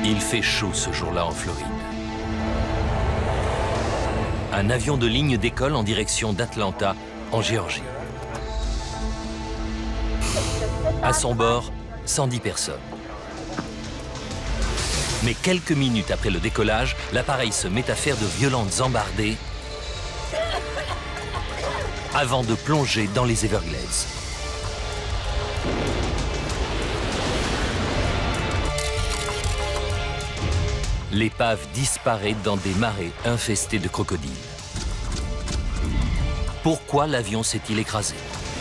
Il fait chaud ce jour-là en Floride. Un avion de ligne décolle en direction d'Atlanta, en Géorgie. À son bord, 110 personnes. Mais quelques minutes après le décollage, l'appareil se met à faire de violentes embardées avant de plonger dans les Everglades. L'épave disparaît dans des marais infestés de crocodiles. Pourquoi l'avion s'est-il écrasé?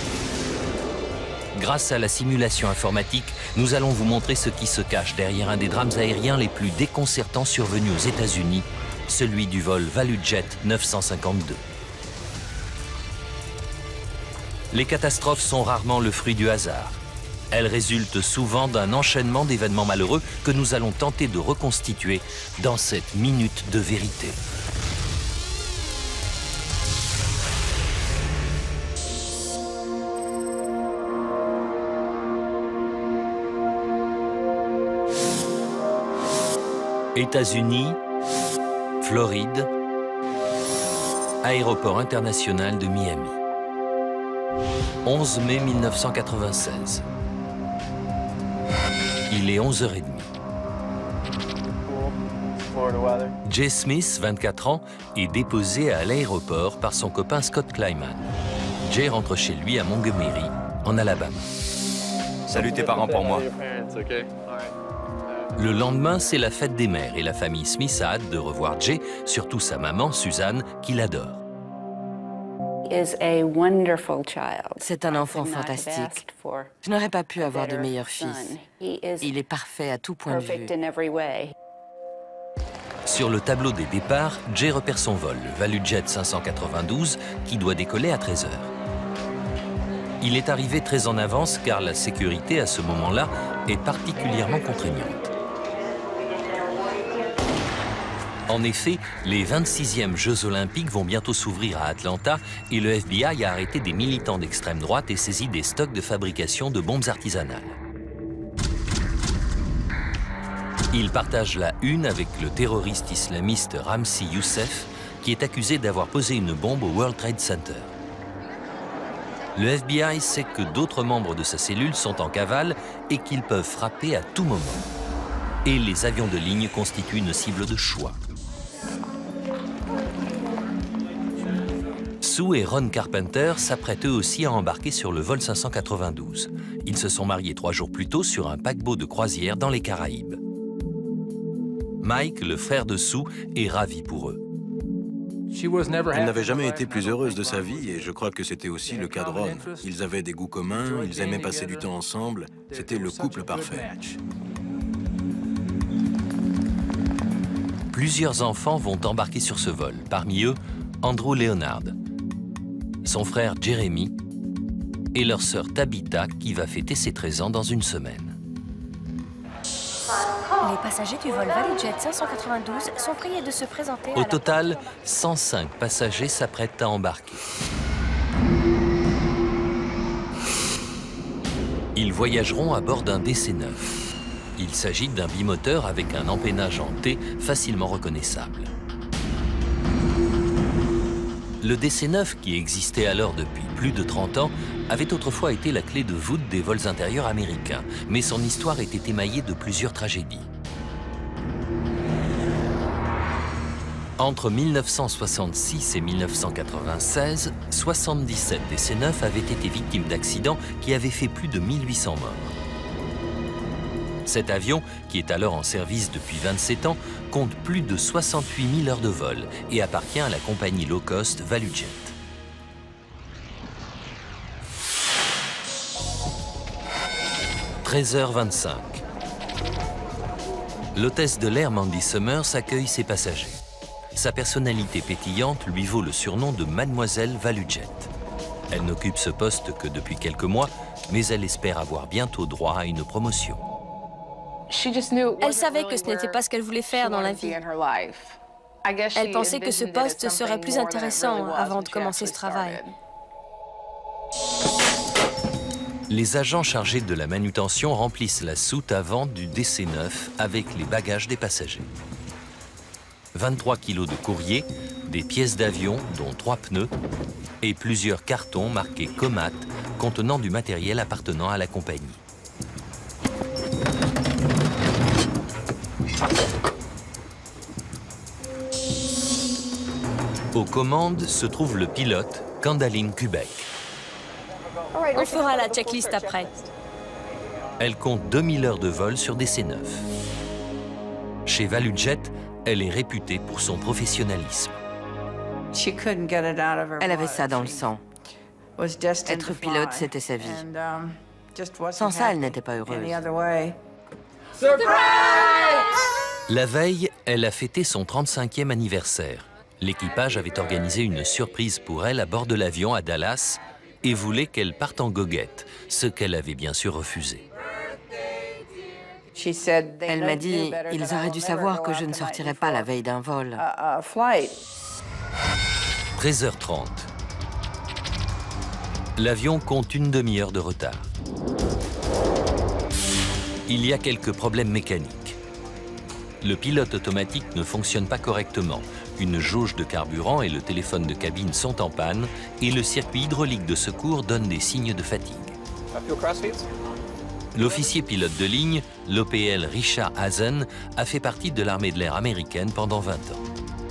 Grâce à la simulation informatique, nous allons vous montrer ce qui se cache derrière un des drames aériens les plus déconcertants survenus aux États-Unis, celui du vol ValueJet 952. Les catastrophes sont rarement le fruit du hasard. Elles résultent souvent d'un enchaînement d'événements malheureux que nous allons tenter de reconstituer dans cette minute de vérité. États-Unis, Floride, aéroport international de Miami. 11 mai 1996. Il est 11h30. Jay Smith, 24 ans, est déposé à l'aéroport par son copain Scott Kleiman. Jay rentre chez lui à Montgomery, en Alabama. Salut tes parents pour moi. Le lendemain, c'est la fête des mères et la famille Smith a hâte de revoir Jay, surtout sa maman, Suzanne, qui l'adore. C'est un enfant fantastique. Je n'aurais pas pu avoir de meilleur fils. Il est parfait à tout point de vue. Sur le tableau des départs, Jay repère son vol, le ValueJet 592, qui doit décoller à 13h. Il est arrivé très en avance car la sécurité à ce moment-là est particulièrement contraignante. En effet, les 26e Jeux Olympiques vont bientôt s'ouvrir à Atlanta et le FBI a arrêté des militants d'extrême droite et saisi des stocks de fabrication de bombes artisanales. Il partage la une avec le terroriste islamiste Ramzi Youssef, qui est accusé d'avoir posé une bombe au World Trade Center. Le FBI sait que d'autres membres de sa cellule sont en cavale et qu'ils peuvent frapper à tout moment. Et les avions de ligne constituent une cible de choix. Sue et Ron Carpenter s'apprêtent eux aussi à embarquer sur le vol 592. Ils se sont mariés 3 jours plus tôt sur un paquebot de croisière dans les Caraïbes. Mike, le frère de Sue, est ravi pour eux. Elle n'avait jamais été plus heureuse de sa vie et je crois que c'était aussi le cas de Ron. Ils avaient des goûts communs, ils aimaient passer du temps ensemble. C'était le couple parfait. Plusieurs enfants vont embarquer sur ce vol, parmi eux Andrew Leonard, son frère Jeremy et leur sœur Tabitha qui va fêter ses 13 ans dans une semaine. Les passagers du vol ValueJet 592 sont priés de se présenter à Au total, 105 passagers s'apprêtent à embarquer. Ils voyageront à bord d'un DC-9. Il s'agit d'un bimoteur avec un empennage en T facilement reconnaissable. Le DC-9, qui existait alors depuis plus de 30 ans, avait autrefois été la clé de voûte des vols intérieurs américains, mais son histoire était émaillée de plusieurs tragédies. Entre 1966 et 1996, 77 DC-9 avaient été victimes d'accidents qui avaient fait plus de 1800 morts. Cet avion, qui est alors en service depuis 27 ans, compte plus de 68 000 heures de vol et appartient à la compagnie low-cost ValueJet. « 13h25. L'hôtesse de l'air Mandy Summers accueille ses passagers. Sa personnalité pétillante lui vaut le surnom de Mademoiselle ValueJet. Elle n'occupe ce poste que depuis quelques mois, mais elle espère avoir bientôt droit à une promotion. Elle savait que ce n'était pas ce qu'elle voulait faire dans la vie. Elle pensait que ce poste serait plus intéressant avant de commencer ce travail. Les agents chargés de la manutention remplissent la soute avant du DC-9 avec les bagages des passagers. 23 kilos de courrier, des pièces d'avion, dont 3 pneus, et plusieurs cartons marqués Comat contenant du matériel appartenant à la compagnie. Aux commandes se trouve le pilote, Kandaline Kubek. On fera la checklist après. Elle compte 2000 heures de vol sur DC-9. Chez ValuJet, elle est réputée pour son professionnalisme. Elle avait ça dans le sang. Être pilote, c'était sa vie. Sans ça, elle n'était pas heureuse. La veille, elle a fêté son 35e anniversaire. L'équipage avait organisé une surprise pour elle à bord de l'avion à Dallas et voulait qu'elle parte en goguette, ce qu'elle avait bien sûr refusé. Elle m'a dit, ils auraient dû savoir que je ne sortirais pas la veille d'un vol. 13h30. L'avion compte une demi-heure de retard. Il y a quelques problèmes mécaniques. Le pilote automatique ne fonctionne pas correctement. Une jauge de carburant et le téléphone de cabine sont en panne et le circuit hydraulique de secours donne des signes de fatigue. L'officier pilote de ligne, l'OPL Richard Hazen, a fait partie de l'armée de l'air américaine pendant 20 ans.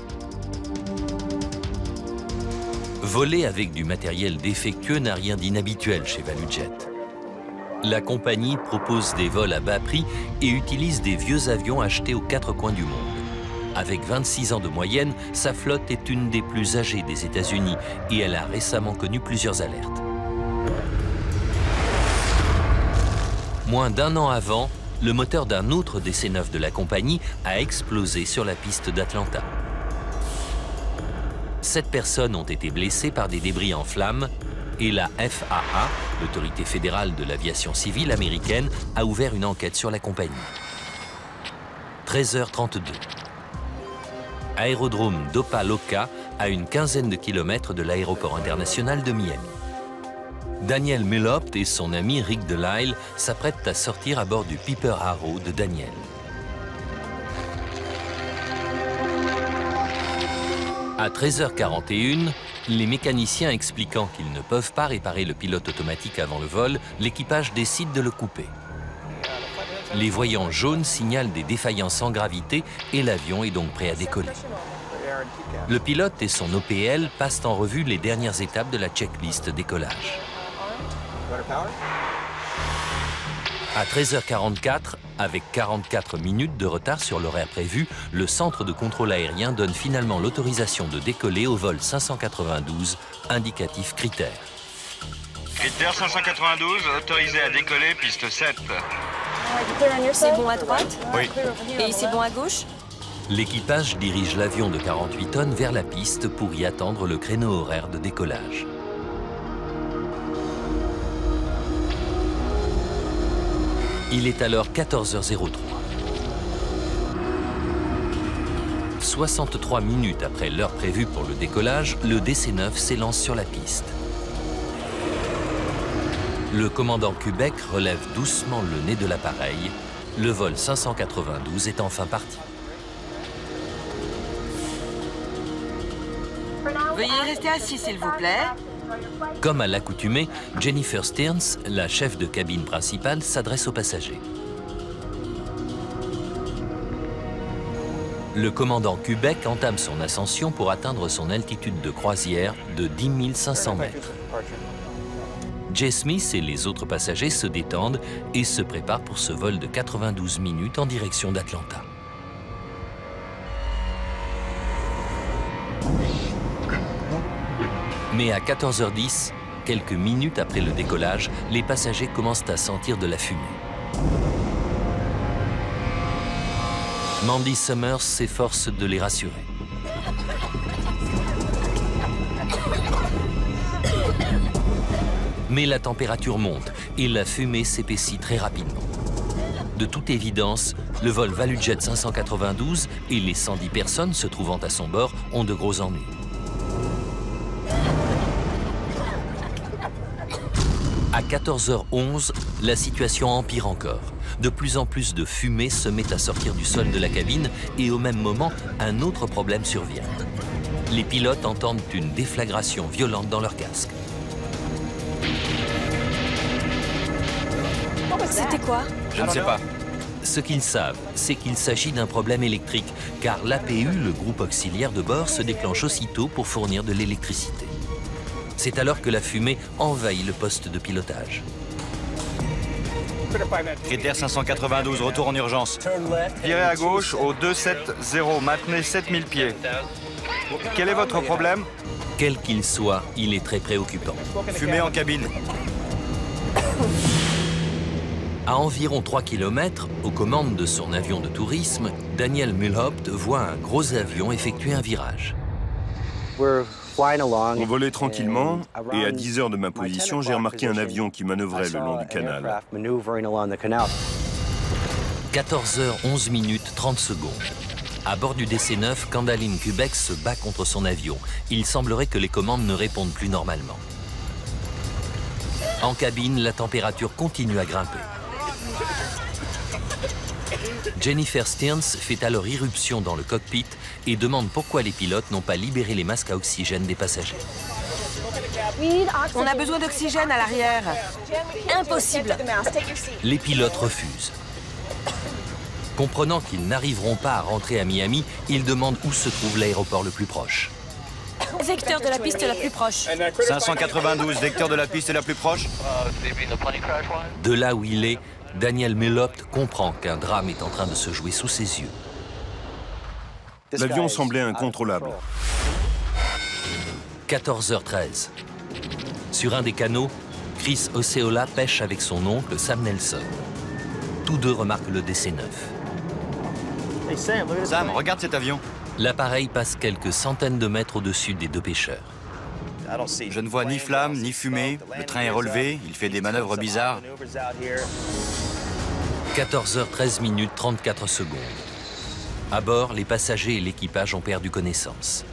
Voler avec du matériel défectueux n'a rien d'inhabituel chez ValuJet. La compagnie propose des vols à bas prix et utilise des vieux avions achetés aux 4 coins du monde. Avec 26 ans de moyenne, sa flotte est une des plus âgées des États-Unis et elle a récemment connu plusieurs alertes. Moins d'un an avant, le moteur d'un autre DC-9 de la compagnie a explosé sur la piste d'Atlanta. 7 personnes ont été blessées par des débris en flammes et la FAA, l'autorité fédérale de l'aviation civile américaine, a ouvert une enquête sur la compagnie. 13h32. Aérodrome d'Opa-locka, à une quinzaine de kilomètres de l'aéroport international de Miami. Daniel Melopt et son ami Rick Delisle s'apprêtent à sortir à bord du Piper Arrow de Daniel. À 13h41, les mécaniciens expliquant qu'ils ne peuvent pas réparer le pilote automatique avant le vol, l'équipage décide de le couper. Les voyants jaunes signalent des défaillances en gravité et l'avion est donc prêt à décoller. Le pilote et son OPL passent en revue les dernières étapes de la checklist décollage. À 13h44, avec 44 minutes de retard sur l'horaire prévu, le centre de contrôle aérien donne finalement l'autorisation de décoller au vol 592, indicatif critère. Critère 592, autorisé à décoller, piste 7. C'est bon à droite? Oui. Et c'est bon à gauche? L'équipage dirige l'avion de 48 tonnes vers la piste pour y attendre le créneau horaire de décollage. Il est alors 14h03. 63 minutes après l'heure prévue pour le décollage, le DC-9 s'élance sur la piste. Le commandant Kubek relève doucement le nez de l'appareil. Le vol 592 est enfin parti. Veuillez rester assis, s'il vous plaît. Comme à l'accoutumée, Jennifer Stearns, la chef de cabine principale, s'adresse aux passagers. Le commandant Kubek entame son ascension pour atteindre son altitude de croisière de 10 500 mètres. Jay Smith et les autres passagers se détendent et se préparent pour ce vol de 92 minutes en direction d'Atlanta. Mais à 14h10, quelques minutes après le décollage, les passagers commencent à sentir de la fumée. Mandy Summers s'efforce de les rassurer. Mais la température monte et la fumée s'épaissit très rapidement. De toute évidence, le vol ValuJet 592 et les 110 personnes se trouvant à son bord ont de gros ennuis. À 14h11, la situation empire encore. De plus en plus de fumée se met à sortir du sol de la cabine et au même moment, un autre problème survient. Les pilotes entendent une déflagration violente dans leur casque. C'était quoi? Je ne sais pas. Ce qu'ils savent, c'est qu'il s'agit d'un problème électrique, car l'APU, le groupe auxiliaire de bord, se déclenche aussitôt pour fournir de l'électricité. C'est alors que la fumée envahit le poste de pilotage. Critère 592, retour en urgence. Virez à gauche au 270, maintenez 7000 pieds. Quel est votre problème? Quel qu'il soit, il est très préoccupant. Fumée en cabine. À environ 3 km, aux commandes de son avion de tourisme, Daniel Mulhaupt voit un gros avion effectuer un virage. On volait tranquillement et à 10 heures de ma position, j'ai remarqué un avion qui manœuvrait le long du canal. 14h11 minutes 30 secondes. À bord du DC-9, Kandalin Kubek se bat contre son avion. Il semblerait que les commandes ne répondent plus normalement. En cabine, la température continue à grimper. Jennifer Stearns fait alors irruption dans le cockpit et demande pourquoi les pilotes n'ont pas libéré les masques à oxygène des passagers. On a besoin d'oxygène à l'arrière. Impossible. Les pilotes refusent. Comprenant qu'ils n'arriveront pas à rentrer à Miami, ils demandent où se trouve l'aéroport le plus proche. Vecteur de la piste la plus proche. 592, vecteur de la piste la plus proche. De là où il est, Daniel Mulhaupt comprend qu'un drame est en train de se jouer sous ses yeux. L'avion semblait incontrôlable. 14h13. Sur un des canaux, Chris Osceola pêche avec son oncle Sam Nelson. Tous deux remarquent le DC-9. Sam, regarde cet avion. L'appareil passe quelques centaines de mètres au-dessus des deux pêcheurs. Je ne vois ni flamme, ni fumée. Le train est relevé, il fait des manœuvres bizarres. 14h13 minutes 34 secondes. À bord, les passagers et l'équipage ont perdu connaissance.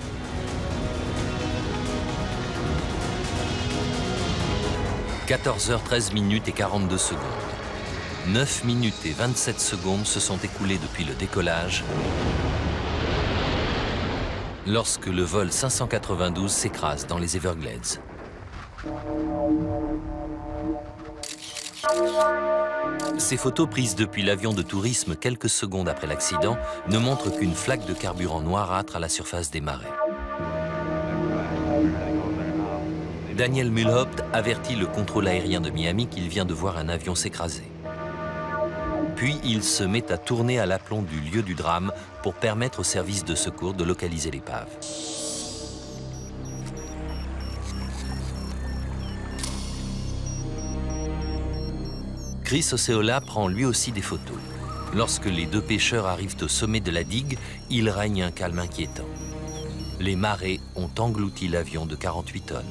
« 14h13 minutes et 42 secondes. 9 minutes et 27 secondes se sont écoulées depuis le décollage lorsque le vol 592 s'écrase dans les Everglades. Ces photos prises depuis l'avion de tourisme quelques secondes après l'accident ne montrent qu'une flaque de carburant noirâtre à la surface des marais. Daniel Mulhaupt avertit le contrôle aérien de Miami qu'il vient de voir un avion s'écraser. Puis il se met à tourner à l'aplomb du lieu du drame pour permettre aux services de secours de localiser l'épave. Chris Osceola prend lui aussi des photos. Lorsque les deux pêcheurs arrivent au sommet de la digue, il règne un calme inquiétant. Les marées ont englouti l'avion de 48 tonnes.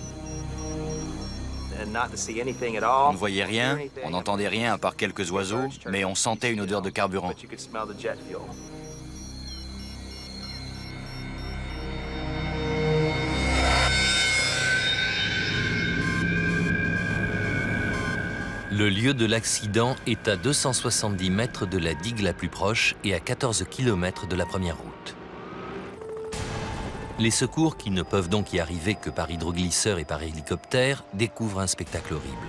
On ne voyait rien, on n'entendait rien à part quelques oiseaux, mais on sentait une odeur de carburant. Le lieu de l'accident est à 270 mètres de la digue la plus proche et à 14 km de la première route. Les secours, qui ne peuvent donc y arriver que par hydroglisseur et par hélicoptère, découvrent un spectacle horrible.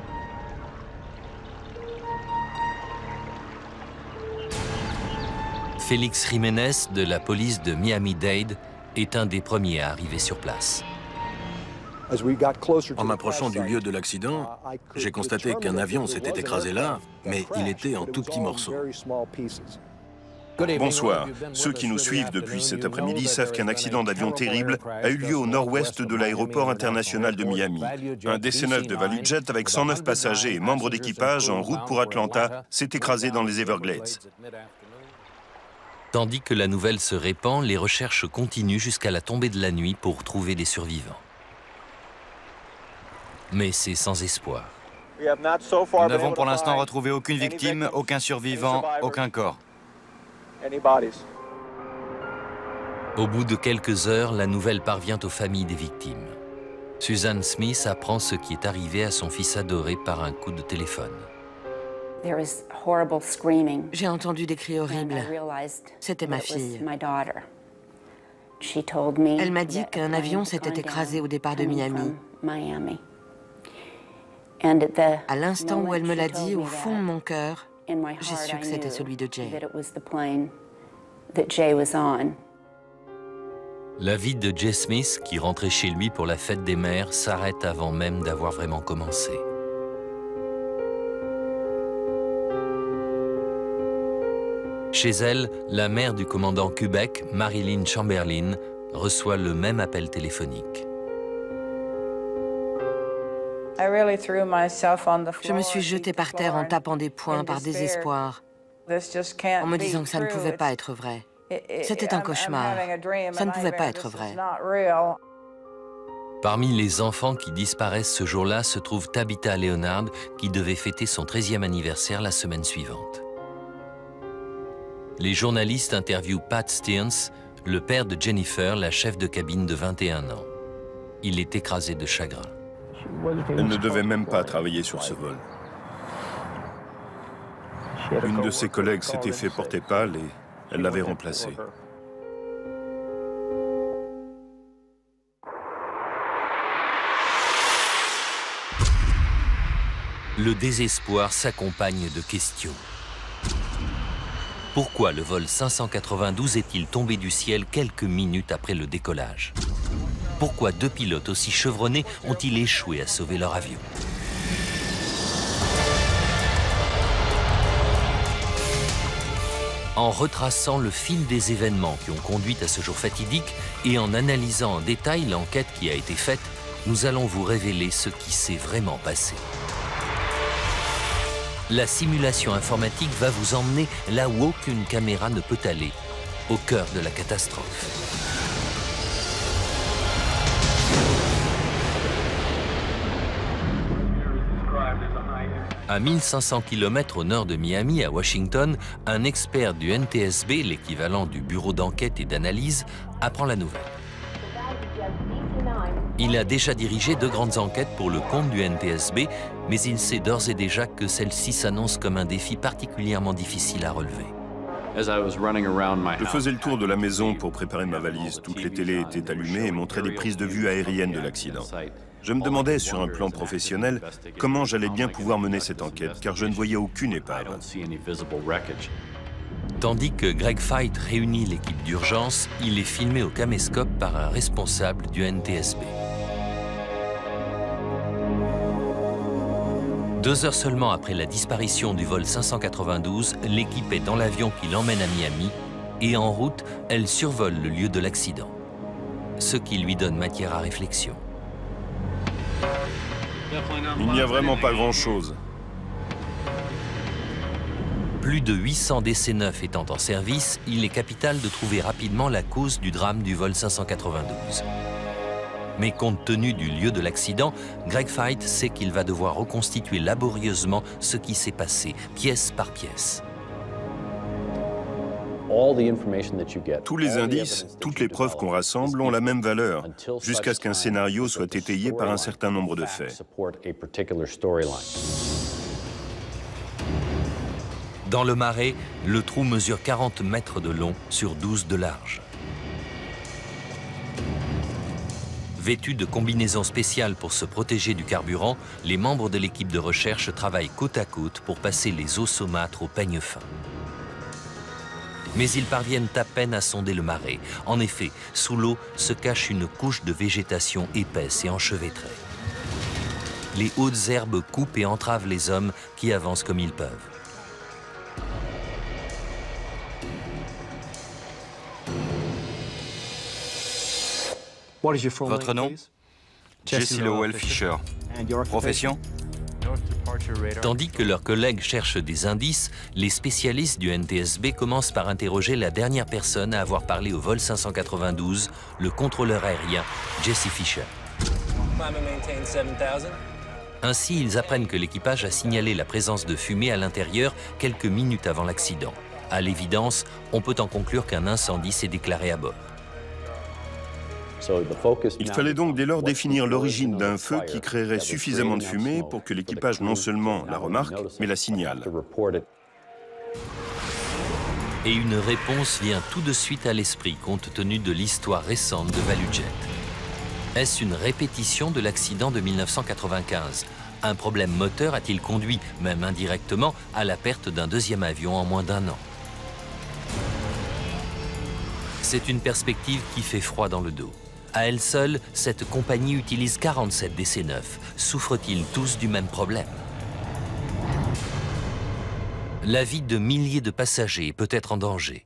Félix Jiménez de la police de Miami-Dade est un des premiers à arriver sur place. En m'approchant du lieu de l'accident, j'ai constaté qu'un avion s'était écrasé là, mais il était en tout petits morceaux. Bonsoir. Ceux qui nous suivent depuis cet après-midi savent qu'un accident d'avion terrible a eu lieu au nord-ouest de l'aéroport international de Miami. Un DC-9 de ValueJet avec 109 passagers et membres d'équipage en route pour Atlanta s'est écrasé dans les Everglades. Tandis que la nouvelle se répand, les recherches continuent jusqu'à la tombée de la nuit pour trouver des survivants. Mais c'est sans espoir. Nous n'avons pour l'instant retrouvé aucune victime, aucun survivant, aucun corps. Au bout de quelques heures, la nouvelle parvient aux familles des victimes. Susan Smith apprend ce qui est arrivé à son fils adoré par un coup de téléphone. J'ai entendu des cris horribles. C'était ma fille. Elle m'a dit qu'un avion s'était écrasé au départ de Miami. À l'instant où elle me l'a dit, au fond de mon cœur, j'ai su que c'était celui de Jay. La vie de Jay Smith, qui rentrait chez lui pour la fête des mères, s'arrête avant même d'avoir vraiment commencé. Chez elle, la mère du commandant Quebec, Marilyn Chamberlain, reçoit le même appel téléphonique. Je me suis jetée par terre en tapant des poings par désespoir, en me disant que ça ne pouvait pas être vrai. C'était un cauchemar. Ça ne pouvait pas être vrai. Parmi les enfants qui disparaissent ce jour-là se trouve Tabitha Leonard, qui devait fêter son 13e anniversaire la semaine suivante. Les journalistes interviewent Pat Stearns, le père de Jennifer, la chef de cabine de 21 ans. Il est écrasé de chagrin. Elle ne devait même pas travailler sur ce vol. Une de ses collègues s'était fait porter pâle et elle l'avait remplacée. Le désespoir s'accompagne de questions. Pourquoi le vol 592 est-il tombé du ciel quelques minutes après le décollage? Pourquoi 2 pilotes aussi chevronnés ont-ils échoué à sauver leur avion? En retraçant le fil des événements qui ont conduit à ce jour fatidique et en analysant en détail l'enquête qui a été faite, nous allons vous révéler ce qui s'est vraiment passé. La simulation informatique va vous emmener là où aucune caméra ne peut aller, au cœur de la catastrophe. À 1500 km au nord de Miami, à Washington, un expert du NTSB, l'équivalent du bureau d'enquête et d'analyse, apprend la nouvelle. Il a déjà dirigé 2 grandes enquêtes pour le compte du NTSB, mais il sait d'ores et déjà que celle-ci s'annonce comme un défi particulièrement difficile à relever. Je faisais le tour de la maison pour préparer ma valise. Toutes les télés étaient allumées et montraient des prises de vue aériennes de l'accident. Je me demandais, sur un plan professionnel, comment j'allais bien pouvoir mener cette enquête, car je ne voyais aucune épave. Tandis que Greg Feit réunit l'équipe d'urgence, il est filmé au caméscope par un responsable du NTSB. 2 heures seulement après la disparition du vol 592, l'équipe est dans l'avion qui l'emmène à Miami et en route, elle survole le lieu de l'accident. Ce qui lui donne matière à réflexion. Il n'y a vraiment pas grand-chose. Plus de 800 DC-9 étant en service, il est capital de trouver rapidement la cause du drame du vol 592. Mais compte tenu du lieu de l'accident, Greg Feit sait qu'il va devoir reconstituer laborieusement ce qui s'est passé, pièce par pièce. Tous les indices, toutes les preuves qu'on rassemble ont la même valeur, jusqu'à ce qu'un scénario soit étayé par un certain nombre de faits. Dans le marais, le trou mesure 40 mètres de long sur 12 de large. Vêtus de combinaisons spéciales pour se protéger du carburant, les membres de l'équipe de recherche travaillent côte à côte pour passer les eaux saumâtres au peigne fin. Mais ils parviennent à peine à sonder le marais. En effet, sous l'eau se cache une couche de végétation épaisse et enchevêtrée. Les hautes herbes coupent et entravent les hommes qui avancent comme ils peuvent. Votre nom? Jesse Lowell Fisher. Profession? Tandis que leurs collègues cherchent des indices, les spécialistes du NTSB commencent par interroger la dernière personne à avoir parlé au vol 592, le contrôleur aérien Jesse Fisher. Ainsi, ils apprennent que l'équipage a signalé la présence de fumée à l'intérieur quelques minutes avant l'accident. À l'évidence, on peut en conclure qu'un incendie s'est déclaré à bord. Il fallait donc dès lors définir l'origine d'un feu qui créerait suffisamment de fumée pour que l'équipage non seulement la remarque, mais la signale. Et une réponse vient tout de suite à l'esprit compte tenu de l'histoire récente de ValueJet. Est-ce une répétition de l'accident de 1995? Un problème moteur a-t-il conduit, même indirectement, à la perte d'un deuxième avion en moins d'1 an? C'est une perspective qui fait froid dans le dos. À elle seule, cette compagnie utilise 47 DC-9. Souffrent-ils tous du même problème? La vie de milliers de passagers peut être en danger.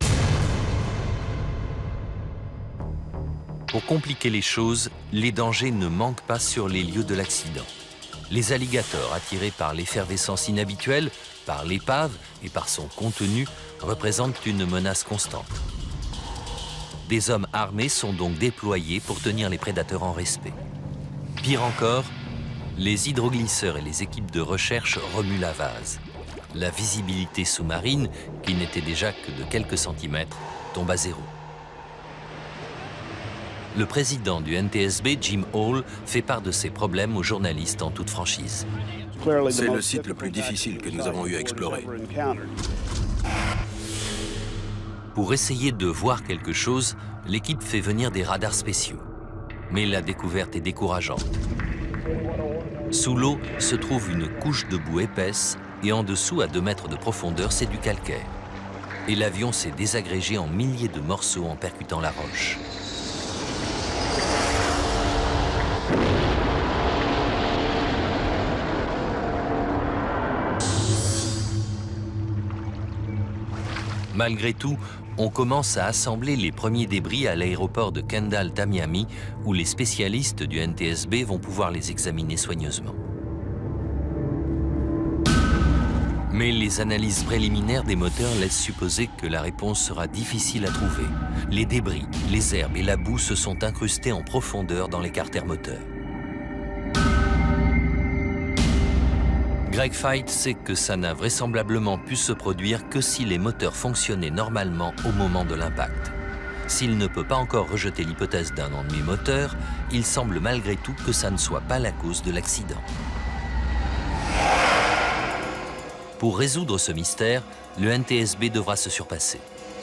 Pour compliquer les choses, les dangers ne manquent pas sur les lieux de l'accident. Les alligators, attirés par l'effervescence inhabituelle, par l'épave et par son contenu, représentent une menace constante. Des hommes armés sont donc déployés pour tenir les prédateurs en respect. Pire encore, les hydroglisseurs et les équipes de recherche remuent la vase. La visibilité sous-marine, qui n'était déjà que de quelques centimètres, tombe à zéro. Le président du NTSB, Jim Hall, fait part de ses problèmes aux journalistes en toute franchise. C'est le site le plus difficile que nous avons eu à explorer. Pour essayer de voir quelque chose, l'équipe fait venir des radars spéciaux. Mais la découverte est décourageante. Sous l'eau se trouve une couche de boue épaisse et en dessous, à 2 mètres de profondeur, c'est du calcaire. Et l'avion s'est désagrégé en milliers de morceaux en percutant la roche. Malgré tout, on commence à assembler les premiers débris à l'aéroport de Kendall-Tamiami, où les spécialistes du NTSB vont pouvoir les examiner soigneusement. Mais les analyses préliminaires des moteurs laissent supposer que la réponse sera difficile à trouver. Les débris, les herbes et la boue se sont incrustés en profondeur dans les carters moteurs. Greg Feith sait que ça n'a vraisemblablement pu se produire que si les moteurs fonctionnaient normalement au moment de l'impact. S'il ne peut pas encore rejeter l'hypothèse d'un ennui moteur, il semble malgré tout que ça ne soit pas la cause de l'accident. Pour résoudre ce mystère, le NTSB devra se surpasser.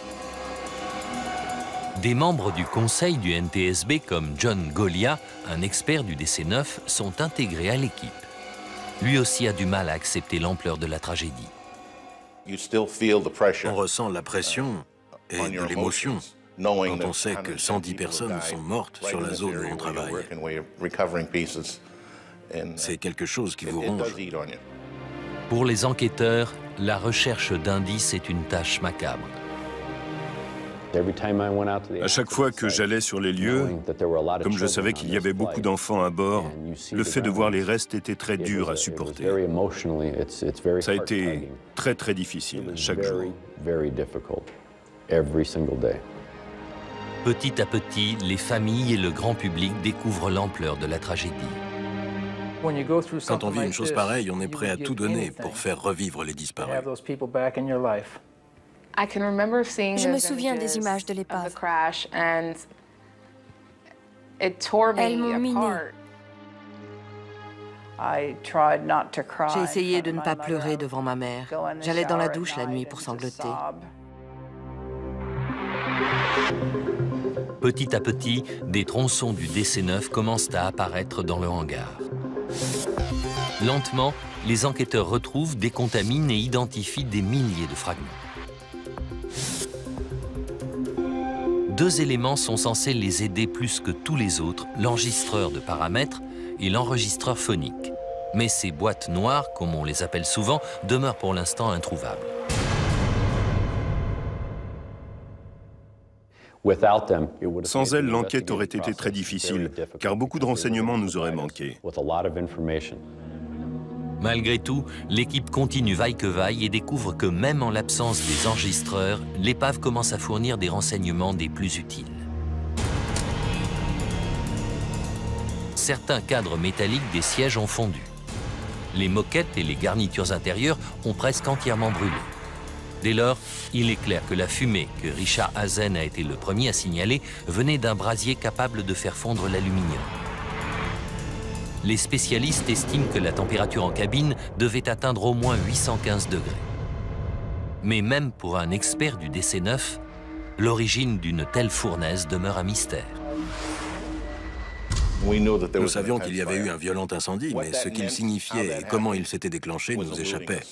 Des membres du conseil du NTSB comme John Golia, un expert du DC-9, sont intégrés à l'équipe. Lui aussi a du mal à accepter l'ampleur de la tragédie. On ressent la pression et de l'émotion quand on sait que 110 personnes sont mortes sur la zone où on travaille. C'est quelque chose qui vous ronge. Pour les enquêteurs, la recherche d'indices est une tâche macabre. À chaque fois que j'allais sur les lieux, comme je savais qu'il y avait beaucoup d'enfants à bord, le fait de voir les restes était très dur à supporter. Ça a été très très difficile chaque jour. Petit à petit, les familles et le grand public découvrent l'ampleur de la tragédie. Quand on vit une chose pareille, on est prêt à tout donner pour faire revivre les disparus. Je me souviens des images de l'épave. Elles m'ont minée. J'ai essayé de ne pas pleurer devant ma mère. J'allais dans la douche la nuit pour sangloter. Petit à petit, des tronçons du DC-9 commencent à apparaître dans le hangar. Lentement, les enquêteurs retrouvent, décontaminent et identifient des milliers de fragments. 2 éléments sont censés les aider plus que tous les autres, l'enregistreur de paramètres et l'enregistreur phonique. Mais ces boîtes noires, comme on les appelle souvent, demeurent pour l'instant introuvables. Sans elles, l'enquête aurait été très difficile, car beaucoup de renseignements nous auraient manqué. Malgré tout, l'équipe continue vaille que vaille et découvre que même en l'absence des enregistreurs, l'épave commence à fournir des renseignements des plus utiles. Certains cadres métalliques des sièges ont fondu. Les moquettes et les garnitures intérieures ont presque entièrement brûlé. Dès lors, il est clair que la fumée que Richard Hazen a été le premier à signaler venait d'un brasier capable de faire fondre l'aluminium. Les spécialistes estiment que la température en cabine devait atteindre au moins 815 degrés. Mais même pour un expert du DC-9, l'origine d'une telle fournaise demeure un mystère. Nous savions qu'il y avait eu un violent incendie, mais ce qu'il signifiait et comment il s'était déclenché nous échappait.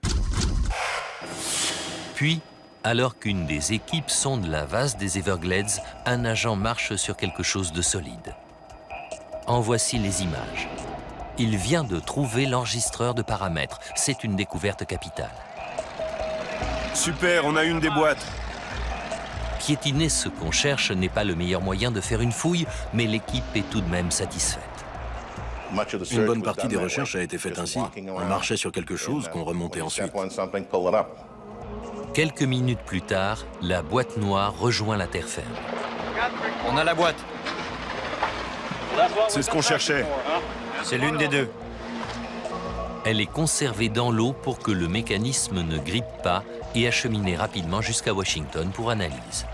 Puis, alors qu'une des équipes sonde la vase des Everglades, un agent marche sur quelque chose de solide. En voici les images. Il vient de trouver l'enregistreur de paramètres. C'est une découverte capitale. Super, on a une des boîtes. Piétiner ce qu'on cherche n'est pas le meilleur moyen de faire une fouille, mais l'équipe est tout de même satisfaite. Une bonne partie des recherches a été faite ainsi. On marchait sur quelque chose qu'on remontait ensuite. Quelques minutes plus tard, la boîte noire rejoint la terre ferme. On a la boîte. C'est ce qu'on cherchait. C'est l'une des deux. Elle est conservée dans l'eau pour que le mécanisme ne grippe pas et acheminée rapidement jusqu'à Washington pour analyse.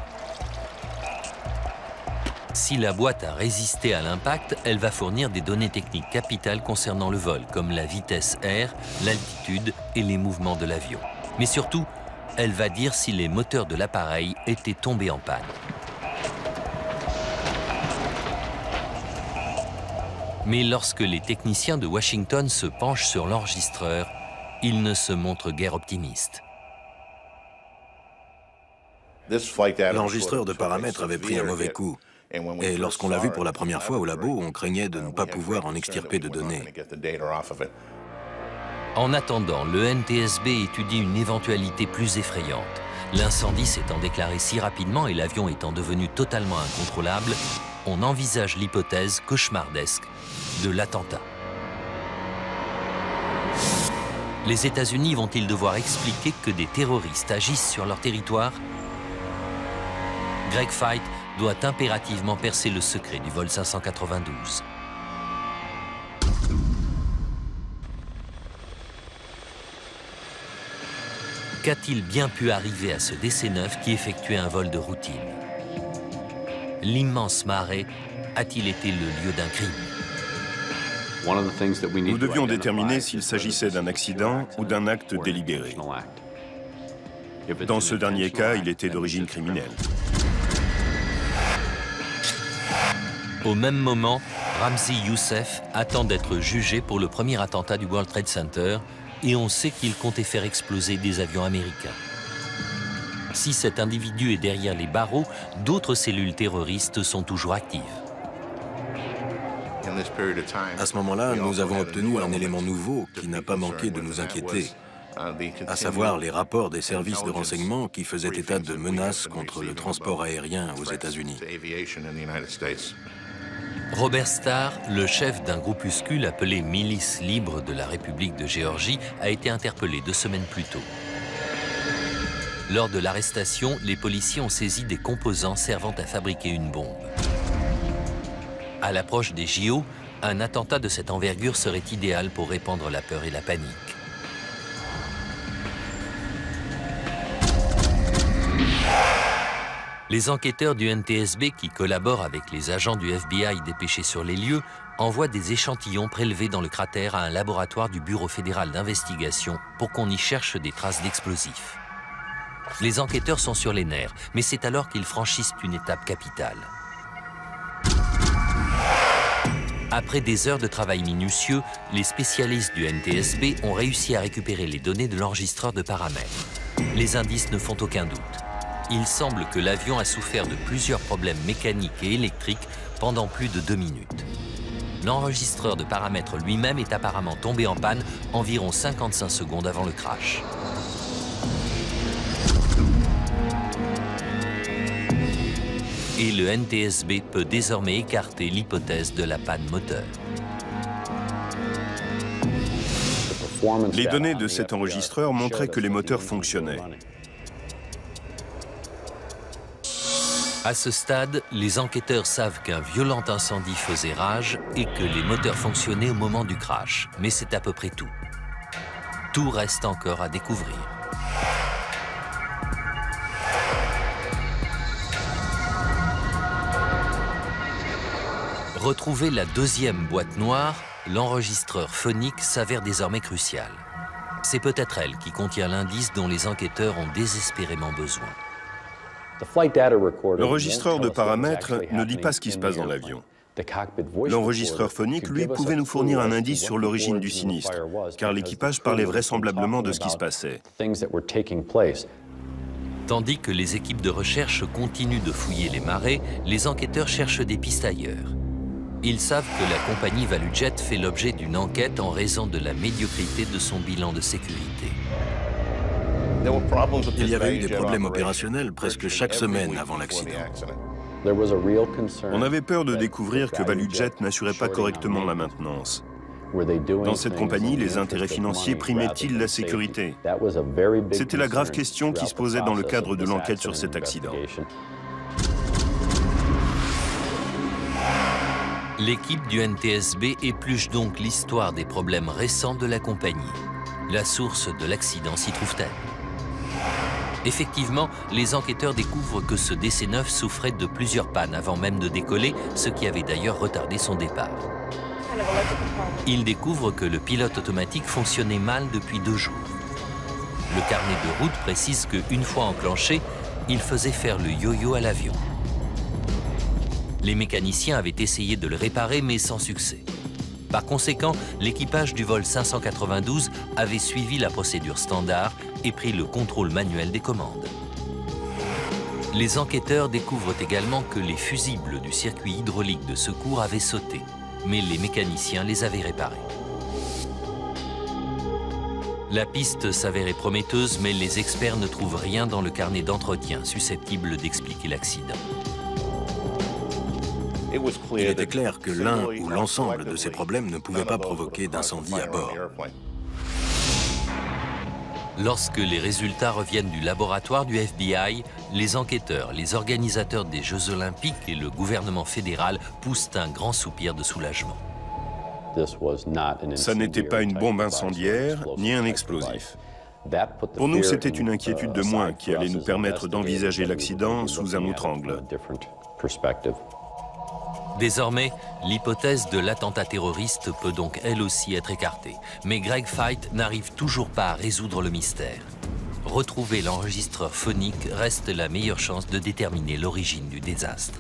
Si la boîte a résisté à l'impact, elle va fournir des données techniques capitales concernant le vol, comme la vitesse R, l'altitude et les mouvements de l'avion. Mais surtout, elle va dire si les moteurs de l'appareil étaient tombés en panne. Mais lorsque les techniciens de Washington se penchent sur l'enregistreur, ils ne se montrent guère optimistes. L'enregistreur de paramètres avait pris un mauvais coup. Et lorsqu'on l'a vu pour la première fois au labo, on craignait de ne pas pouvoir en extirper de données. En attendant, le NTSB étudie une éventualité plus effrayante. L'incendie s'étant déclaré si rapidement et l'avion étant devenu totalement incontrôlable, on envisage l'hypothèse cauchemardesque de l'attentat. Les États-Unis vont-ils devoir expliquer que des terroristes agissent sur leur territoire? Greg Feit doit impérativement percer le secret du vol 592. Qu'a-t-il bien pu arriver à ce DC-9 qui effectuait un vol de routine? L'immense marais a-t-il été le lieu d'un crime? Nous devions déterminer s'il s'agissait d'un accident ou d'un acte délibéré. Dans ce dernier cas, il était d'origine criminelle. Au même moment, Ramzi Youssef attend d'être jugé pour le premier attentat du World Trade Center et on sait qu'il comptait faire exploser des avions américains. Si cet individu est derrière les barreaux, d'autres cellules terroristes sont toujours actives. À ce moment-là, nous avons obtenu un élément nouveau qui n'a pas manqué de nous inquiéter, à savoir les rapports des services de renseignement qui faisaient état de menaces contre le transport aérien aux États-Unis. Robert Starr, le chef d'un groupuscule appelé Milice libre de la République de Géorgie, a été interpellé 2 semaines plus tôt. Lors de l'arrestation, les policiers ont saisi des composants servant à fabriquer une bombe. À l'approche des JO, un attentat de cette envergure serait idéal pour répandre la peur et la panique. Les enquêteurs du NTSB qui collaborent avec les agents du FBI dépêchés sur les lieux envoient des échantillons prélevés dans le cratère à un laboratoire du Bureau fédéral d'investigation pour qu'on y cherche des traces d'explosifs. Les enquêteurs sont sur les nerfs, mais c'est alors qu'ils franchissent une étape capitale. Après des heures de travail minutieux, les spécialistes du NTSB ont réussi à récupérer les données de l'enregistreur de paramètres. Les indices ne font aucun doute. Il semble que l'avion a souffert de plusieurs problèmes mécaniques et électriques pendant plus de 2 minutes. L'enregistreur de paramètres lui-même est apparemment tombé en panne environ 55 secondes avant le crash. Et le NTSB peut désormais écarter l'hypothèse de la panne moteur. Les données de cet enregistreur montraient que les moteurs fonctionnaient. À ce stade, les enquêteurs savent qu'un violent incendie faisait rage et que les moteurs fonctionnaient au moment du crash. Mais c'est à peu près tout. Tout reste encore à découvrir. Retrouver la deuxième boîte noire, l'enregistreur phonique s'avère désormais crucial. C'est peut-être elle qui contient l'indice dont les enquêteurs ont désespérément besoin. L'enregistreur de paramètres ne dit pas ce qui se passe dans l'avion. L'enregistreur phonique, lui, pouvait nous fournir un indice sur l'origine du sinistre, car l'équipage parlait vraisemblablement de ce qui se passait. Tandis que les équipes de recherche continuent de fouiller les marais, les enquêteurs cherchent des pistes ailleurs. Ils savent que la compagnie ValueJet fait l'objet d'une enquête en raison de la médiocrité de son bilan de sécurité. Il y avait eu des problèmes opérationnels presque chaque semaine avant l'accident. On avait peur de découvrir que ValueJet n'assurait pas correctement la maintenance. Dans cette compagnie, les intérêts financiers primaient-ils la sécurité? C'était la grave question qui se posait dans le cadre de l'enquête sur cet accident. L'équipe du NTSB épluche donc l'histoire des problèmes récents de la compagnie. La source de l'accident s'y trouve-t-elle? Effectivement, les enquêteurs découvrent que ce DC-9 souffrait de plusieurs pannes avant même de décoller, ce qui avait d'ailleurs retardé son départ. Ils découvrent que le pilote automatique fonctionnait mal depuis 2 jours. Le carnet de route précise qu'une fois enclenché, il faisait faire le yo-yo à l'avion. Les mécaniciens avaient essayé de le réparer, mais sans succès. Par conséquent, l'équipage du vol 592 avait suivi la procédure standard et pris le contrôle manuel des commandes. Les enquêteurs découvrent également que les fusibles du circuit hydraulique de secours avaient sauté, mais les mécaniciens les avaient réparés. La piste s'avérait prometteuse, mais les experts ne trouvent rien dans le carnet d'entretien susceptible d'expliquer l'accident. Il était clair que l'un ou l'ensemble de ces problèmes ne pouvait pas provoquer d'incendie à bord. Lorsque les résultats reviennent du laboratoire du FBI, les enquêteurs, les organisateurs des Jeux Olympiques et le gouvernement fédéral poussent un grand soupir de soulagement. Ça n'était pas une bombe incendiaire, ni un explosif. Pour nous, c'était une inquiétude de moins qui allait nous permettre d'envisager l'accident sous un autre angle. Désormais, l'hypothèse de l'attentat terroriste peut donc elle aussi être écartée. Mais Greg Feit n'arrive toujours pas à résoudre le mystère. Retrouver l'enregistreur phonique reste la meilleure chance de déterminer l'origine du désastre.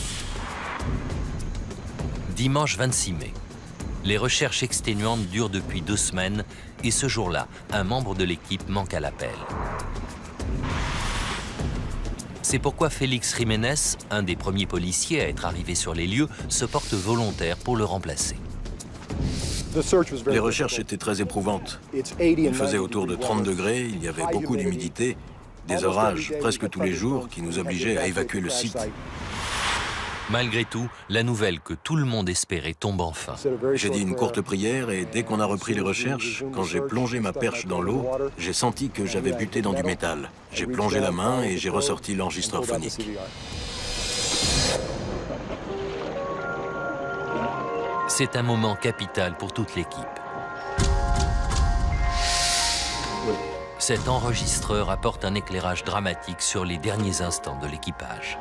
Dimanche 26 mai. Les recherches exténuantes durent depuis 2 semaines et ce jour-là, un membre de l'équipe manque à l'appel. C'est pourquoi Félix Jiménez, un des premiers policiers à être arrivé sur les lieux, se porte volontaire pour le remplacer. Les recherches étaient très éprouvantes. Il faisait autour de 30 degrés, il y avait beaucoup d'humidité, des orages presque tous les jours qui nous obligeaient à évacuer le site. Malgré tout, la nouvelle que tout le monde espérait tombe enfin. J'ai dit une courte prière et dès qu'on a repris les recherches, quand j'ai plongé ma perche dans l'eau, j'ai senti que j'avais buté dans du métal. J'ai plongé la main et j'ai ressorti l'enregistreur phonique. C'est un moment capital pour toute l'équipe. Cet enregistreur apporte un éclairage dramatique sur les derniers instants de l'équipage.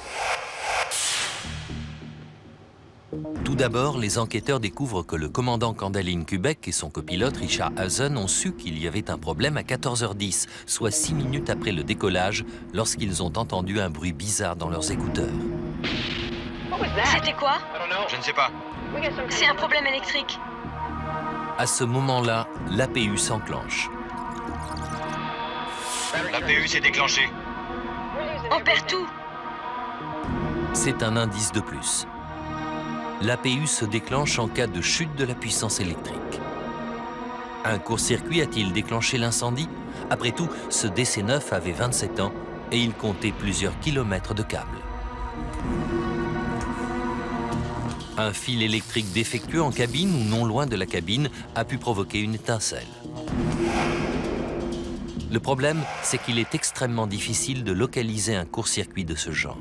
Tout d'abord, les enquêteurs découvrent que le commandant Candaline Kubek et son copilote Richard Hazen ont su qu'il y avait un problème à 14h10, soit 6 minutes après le décollage, lorsqu'ils ont entendu un bruit bizarre dans leurs écouteurs. C'était quoi? Je ne sais pas. C'est un problème électrique. À ce moment-là, l'APU s'enclenche. L'APU s'est déclenchée. On perd tout. C'est un indice de plus. L'APU se déclenche en cas de chute de la puissance électrique. Un court-circuit a-t-il déclenché l'incendie? Après tout, ce DC-9 avait 27 ans et il comptait plusieurs kilomètres de câbles. Un fil électrique défectueux en cabine ou non loin de la cabine a pu provoquer une étincelle. Le problème, c'est qu'il est extrêmement difficile de localiser un court-circuit de ce genre.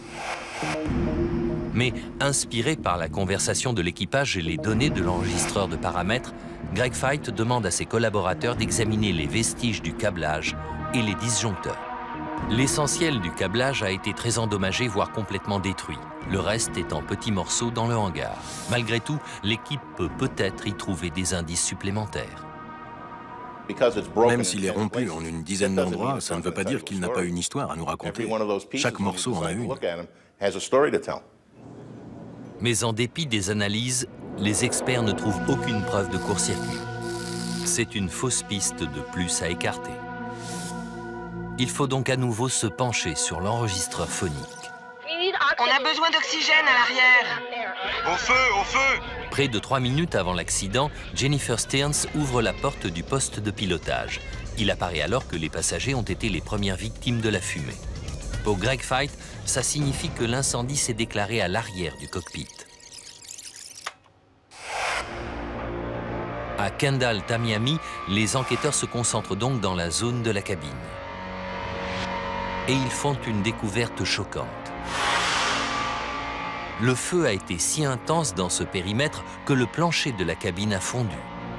Mais inspiré par la conversation de l'équipage et les données de l'enregistreur de paramètres, Greg Feit demande à ses collaborateurs d'examiner les vestiges du câblage et les disjoncteurs. L'essentiel du câblage a été très endommagé, voire complètement détruit. Le reste est en petits morceaux dans le hangar. Malgré tout, l'équipe peut peut-être y trouver des indices supplémentaires. Même s'il est rompu en une dizaine d'endroits, ça ne veut pas dire qu'il n'a pas une histoire à nous raconter. Chaque morceau en a une. Mais en dépit des analyses, les experts ne trouvent aucune preuve de court-circuit. C'est une fausse piste de plus à écarter. Il faut donc à nouveau se pencher sur l'enregistreur phonique. On a besoin d'oxygène à l'arrière. Au feu, au feu! Près de 3 minutes avant l'accident, Jennifer Stearns ouvre la porte du poste de pilotage. Il apparaît alors que les passagers ont été les premières victimes de la fumée. Pour Greg Feit, ça signifie que l'incendie s'est déclaré à l'arrière du cockpit. À Kendall, Tamiami, les enquêteurs se concentrent donc dans la zone de la cabine. Et ils font une découverte choquante. Le feu a été si intense dans ce périmètre que le plancher de la cabine a fondu.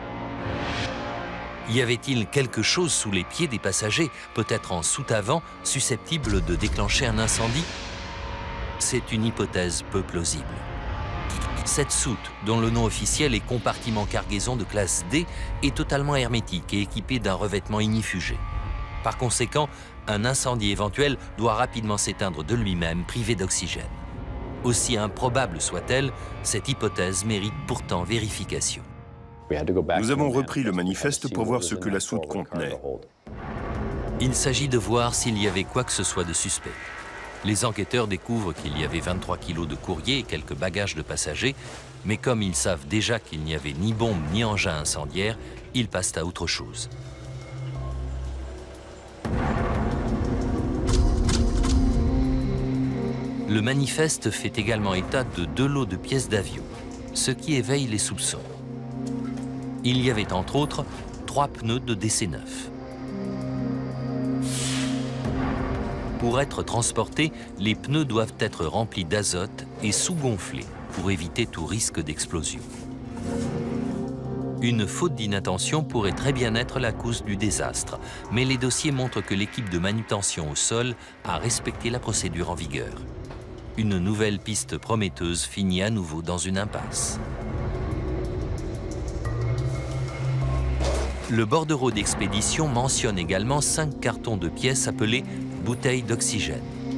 Y avait-il quelque chose sous les pieds des passagers, peut-être en soute-avant, susceptible de déclencher un incendie? C'est une hypothèse peu plausible. Cette soute, dont le nom officiel est compartiment cargaison de classe D, est totalement hermétique et équipée d'un revêtement ignifugé. Par conséquent, un incendie éventuel doit rapidement s'éteindre de lui-même, privé d'oxygène. Aussi improbable soit-elle, cette hypothèse mérite pourtant vérification. Nous avons repris le manifeste pour voir ce que la soute contenait. Il s'agit de voir s'il y avait quoi que ce soit de suspect. Les enquêteurs découvrent qu'il y avait 23 kilos de courrier et quelques bagages de passagers, mais comme ils savent déjà qu'il n'y avait ni bombe ni engin incendiaire, ils passent à autre chose. Le manifeste fait également état de 2 lots de pièces d'avion, ce qui éveille les soupçons. Il y avait entre autres 3 pneus de DC-9. Pour être transportés, les pneus doivent être remplis d'azote et sous-gonflés pour éviter tout risque d'explosion. Une faute d'inattention pourrait très bien être la cause du désastre, mais les dossiers montrent que l'équipe de manutention au sol a respecté la procédure en vigueur. Une nouvelle piste prometteuse finit à nouveau dans une impasse. Le bordereau d'expédition mentionne également 5 cartons de pièces appelés « bouteilles d'oxygène ».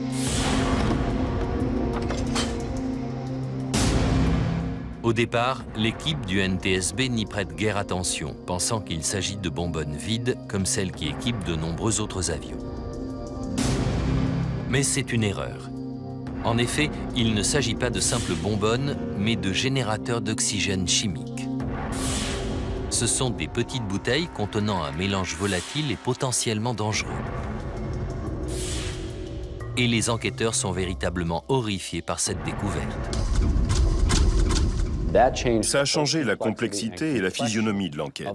Au départ, l'équipe du NTSB n'y prête guère attention, pensant qu'il s'agit de bonbonnes vides comme celles qui équipent de nombreux autres avions. Mais c'est une erreur. En effet, il ne s'agit pas de simples bonbonnes, mais de générateurs d'oxygène chimique. Ce sont des petites bouteilles contenant un mélange volatile et potentiellement dangereux. Et les enquêteurs sont véritablement horrifiés par cette découverte. Ça a changé la complexité et la physionomie de l'enquête.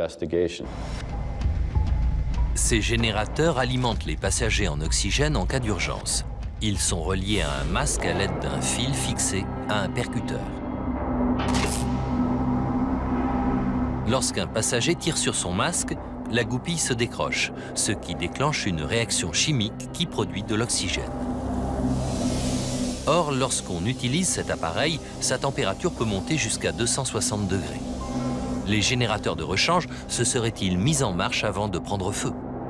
Ces générateurs alimentent les passagers en oxygène en cas d'urgence. Ils sont reliés à un masque à l'aide d'un fil fixé à un percuteur. Lorsqu'un passager tire sur son masque, la goupille se décroche, ce qui déclenche une réaction chimique qui produit de l'oxygène. Or, lorsqu'on utilise cet appareil, sa température peut monter jusqu'à 260 degrés. Les générateurs de rechange se seraient-ils mis en marche avant de prendre feu?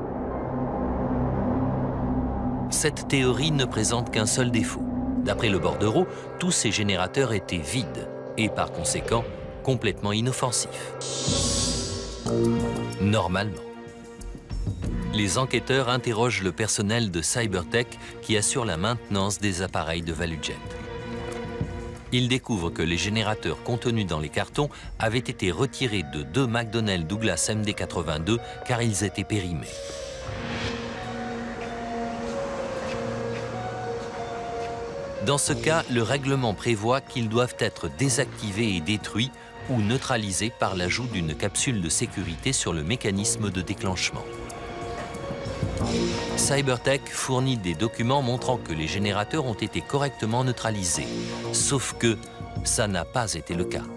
Cette théorie ne présente qu'un seul défaut. D'après le bordereau, tous ces générateurs étaient vides et par conséquent complètement inoffensifs. Normalement. Les enquêteurs interrogent le personnel de Cybertech qui assure la maintenance des appareils de ValueJet. Ils découvrent que les générateurs contenus dans les cartons avaient été retirés de 2 McDonnell Douglas MD-82 car ils étaient périmés. Dans ce cas, le règlement prévoit qu'ils doivent être désactivés et détruits ou neutralisés par l'ajout d'une capsule de sécurité sur le mécanisme de déclenchement. Cybertech fournit des documents montrant que les générateurs ont été correctement neutralisés, sauf que ça n'a pas été le cas.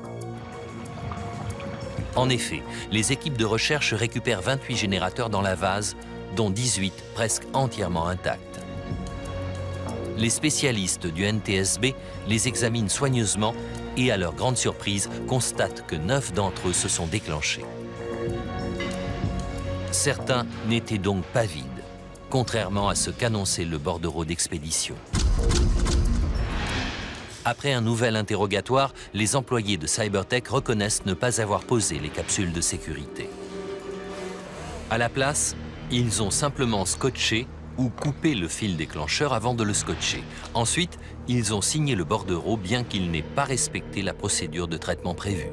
En effet, les équipes de recherche récupèrent 28 générateurs dans la vase, dont 18 presque entièrement intacts. Les spécialistes du NTSB les examinent soigneusement et, à leur grande surprise, constatent que 9 d'entre eux se sont déclenchés. Certains n'étaient donc pas vides, contrairement à ce qu'annonçait le bordereau d'expédition. Après un nouvel interrogatoire, les employés de Cybertech reconnaissent ne pas avoir posé les capsules de sécurité. À la place, ils ont simplement scotché ou coupé le fil déclencheur avant de le scotcher. Ensuite, ils ont signé le bordereau bien qu'ils n'aient pas respecté la procédure de traitement prévue.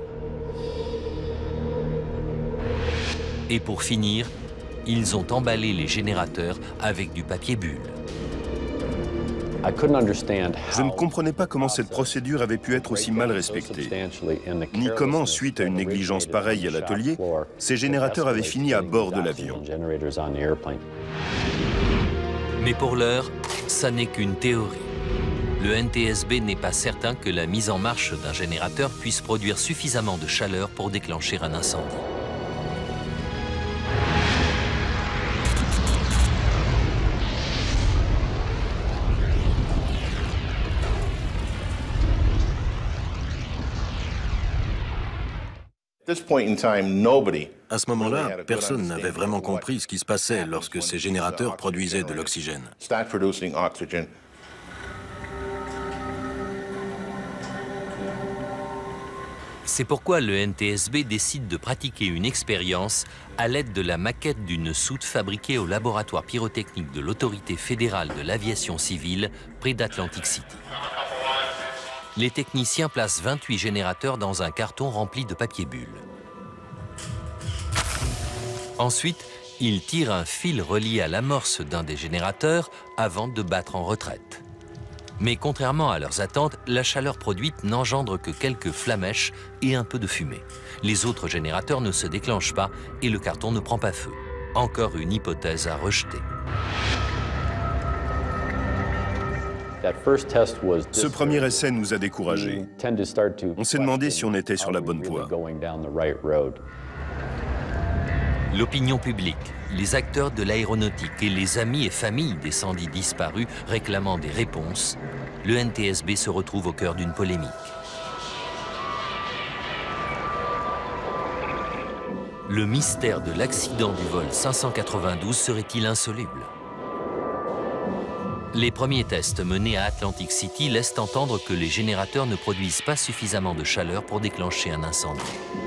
Et pour finir, ils ont emballé les générateurs avec du papier bulle. Je ne comprenais pas comment cette procédure avait pu être aussi mal respectée, ni comment, suite à une négligence pareille à l'atelier, ces générateurs avaient fini à bord de l'avion. Mais pour l'heure, ça n'est qu'une théorie. Le NTSB n'est pas certain que la mise en marche d'un générateur puisse produire suffisamment de chaleur pour déclencher un incendie. À ce moment-là, personne n'avait vraiment compris ce qui se passait lorsque ces générateurs produisaient de l'oxygène. C'est pourquoi le NTSB décide de pratiquer une expérience à l'aide de la maquette d'une soute fabriquée au laboratoire pyrotechnique de l'Autorité fédérale de l'aviation civile près d'Atlantic City. Les techniciens placent 28 générateurs dans un carton rempli de papier bulle. Ensuite, ils tirent un fil relié à l'amorce d'un des générateurs avant de battre en retraite. Mais contrairement à leurs attentes, la chaleur produite n'engendre que quelques flammèches et un peu de fumée. Les autres générateurs ne se déclenchent pas et le carton ne prend pas feu. Encore une hypothèse à rejeter. Ce premier essai nous a découragés. On s'est demandé si on était sur la bonne voie. L'opinion publique, les acteurs de l'aéronautique et les amis et familles des 110 disparus réclamant des réponses, le NTSB se retrouve au cœur d'une polémique. Le mystère de l'accident du vol 592 serait-il insoluble? Les premiers tests menés à Atlantic City laissent entendre que les générateurs ne produisent pas suffisamment de chaleur pour déclencher un incendie.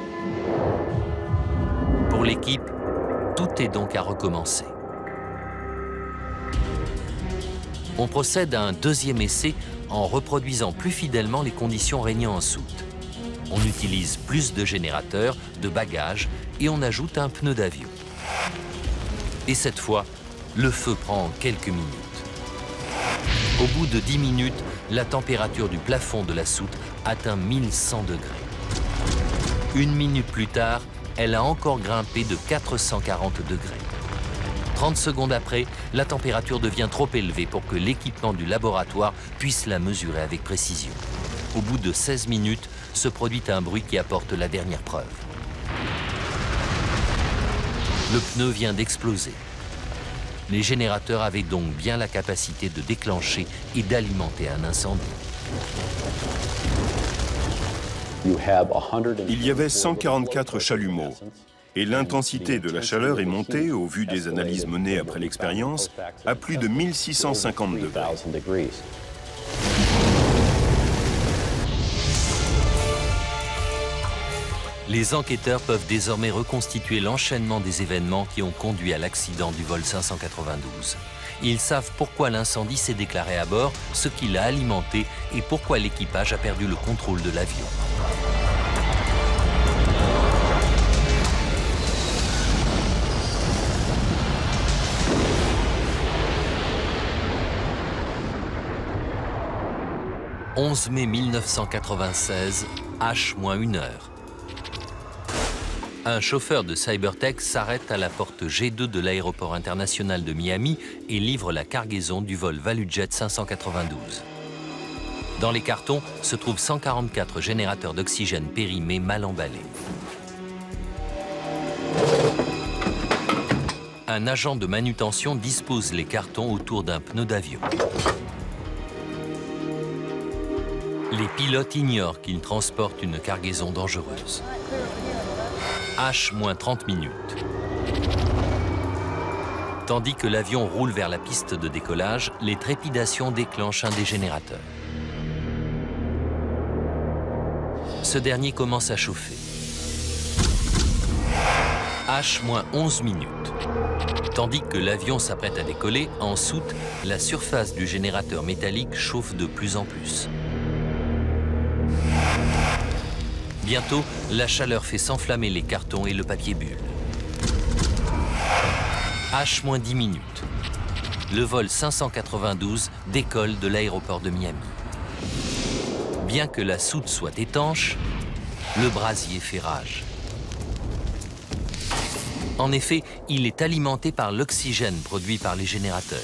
Pour l'équipe, tout est donc à recommencer. On procède à un deuxième essai en reproduisant plus fidèlement les conditions régnant en soute. On utilise plus de générateurs, de bagages et on ajoute un pneu d'avion. Et cette fois, le feu prend quelques minutes. Au bout de 10 minutes, la température du plafond de la soute atteint 1100 degrés. Une minute plus tard, elle a encore grimpé de 440 degrés. 30 secondes après, la température devient trop élevée pour que l'équipement du laboratoire puisse la mesurer avec précision. Au bout de 16 minutes, se produit un bruit qui apporte la dernière preuve. Le pneu vient d'exploser. Les générateurs avaient donc bien la capacité de déclencher et d'alimenter un incendie. Il y avait 144 chalumeaux et l'intensité de la chaleur est montée, au vu des analyses menées après l'expérience, à plus de 1650 degrés. Les enquêteurs peuvent désormais reconstituer l'enchaînement des événements qui ont conduit à l'accident du vol 592. Ils savent pourquoi l'incendie s'est déclaré à bord, ce qui l'a alimenté et pourquoi l'équipage a perdu le contrôle de l'avion. « 11 mai 1996, H-1 heure. Un chauffeur de Cybertech s'arrête à la porte G2 de l'aéroport international de Miami et livre la cargaison du vol ValueJet 592. Dans les cartons se trouvent 144 générateurs d'oxygène périmés mal emballés. un agent de manutention dispose les cartons autour d'un pneu d'avion. Les pilotes ignorent qu'ils transportent une cargaison dangereuse. H-30 minutes. Tandis que l'avion roule vers la piste de décollage, les trépidations déclenchent un des générateurs. Ce dernier commence à chauffer. H-11 minutes. Tandis que l'avion s'apprête à décoller, en soute, la surface du générateur métallique chauffe de plus en plus. Bientôt, la chaleur fait s'enflammer les cartons et le papier bulle. H-10 minutes. Le vol 592 décolle de l'aéroport de Miami. Bien que la soute soit étanche, le brasier fait rage. En effet, il est alimenté par l'oxygène produit par les générateurs.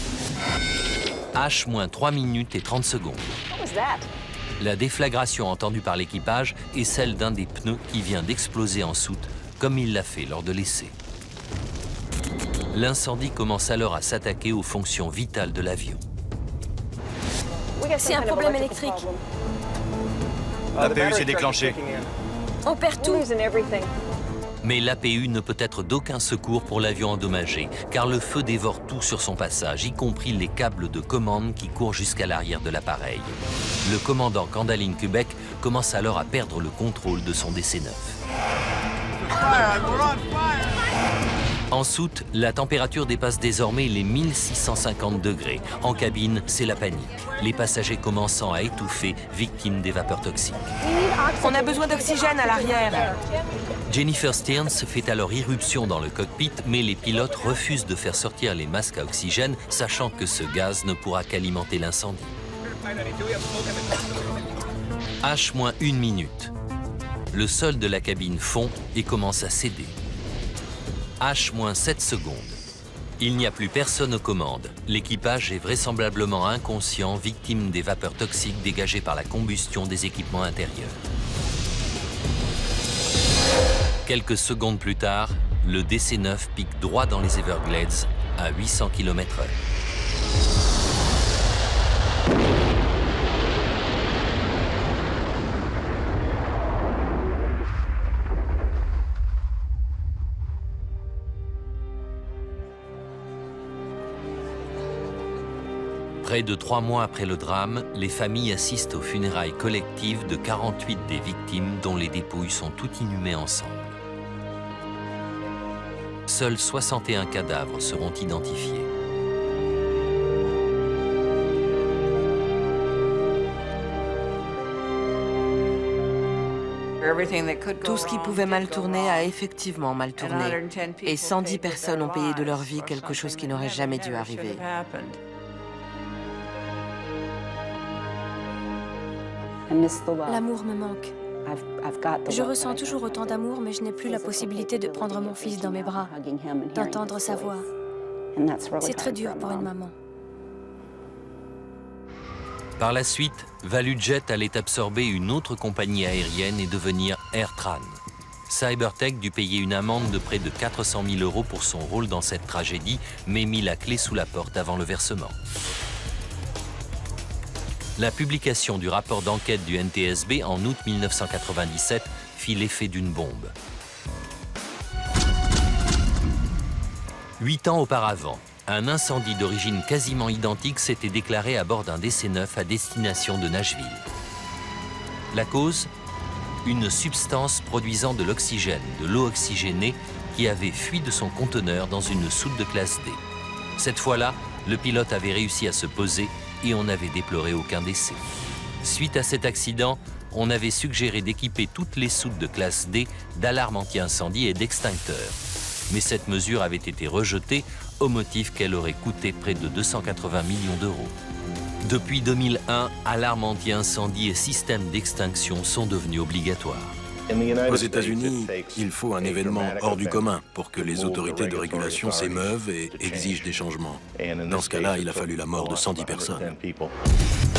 H-3 minutes et 30 secondes. La déflagration entendue par l'équipage est celle d'un des pneus qui vient d'exploser en soute, comme il l'a fait lors de l'essai. L'incendie commence alors à s'attaquer aux fonctions vitales de l'avion. C'est un problème électrique. L'APU s'est déclenché. On perd tout. Mais l'APU ne peut être d'aucun secours pour l'avion endommagé, car le feu dévore tout sur son passage, y compris les câbles de commande qui courent jusqu'à l'arrière de l'appareil. Le commandant Kandaline Kubek commence alors à perdre le contrôle de son DC-9. En soute, la température dépasse désormais les 1650 degrés. En cabine, c'est la panique. Les passagers commençant à étouffer, victimes des vapeurs toxiques. On a besoin d'oxygène à l'arrière. Jennifer Stearns fait alors irruption dans le cockpit, mais les pilotes refusent de faire sortir les masques à oxygène, sachant que ce gaz ne pourra qu'alimenter l'incendie. H-1 minute. Le sol de la cabine fond et commence à céder. H-7 secondes. Il n'y a plus personne aux commandes. L'équipage est vraisemblablement inconscient, victime des vapeurs toxiques dégagées par la combustion des équipements intérieurs. Quelques secondes plus tard, le DC-9 pique droit dans les Everglades à 800 km/h. Près de 3 mois après le drame, les familles assistent aux funérailles collectives de 48 des victimes dont les dépouilles sont toutes inhumées ensemble. Seuls 61 cadavres seront identifiés. Tout ce qui pouvait mal tourner a effectivement mal tourné. Et 110 personnes ont payé de leur vie quelque chose qui n'aurait jamais dû arriver. L'amour me manque. Je ressens toujours autant d'amour, mais je n'ai plus la possibilité de prendre mon fils dans mes bras, d'entendre sa voix. C'est très dur pour une maman. Par la suite, ValueJet allait absorber une autre compagnie aérienne et devenir AirTran. Cybertech dut payer une amende de près de 400 000 € pour son rôle dans cette tragédie, mais mit la clé sous la porte avant le versement. La publication du rapport d'enquête du NTSB en août 1997 fit l'effet d'une bombe. 8 ans auparavant, un incendie d'origine quasiment identique s'était déclaré à bord d'un DC-9 à destination de Nashville. La cause ? Une substance produisant de l'oxygène, de l'eau oxygénée, qui avait fui de son conteneur dans une soute de classe D. Cette fois-là, le pilote avait réussi à se poser et on n'avait déploré aucun décès. Suite à cet accident, on avait suggéré d'équiper toutes les soutes de classe D d'alarmes anti-incendie et d'extincteurs. Mais cette mesure avait été rejetée au motif qu'elle aurait coûté près de 280 millions d'euros. Depuis 2001, alarmes anti-incendie et systèmes d'extinction sont devenus obligatoires. Aux États-Unis, il faut un événement hors du commun pour que les autorités de régulation s'émeuvent et exigent des changements. Dans ce cas-là, il a fallu la mort de 110 personnes.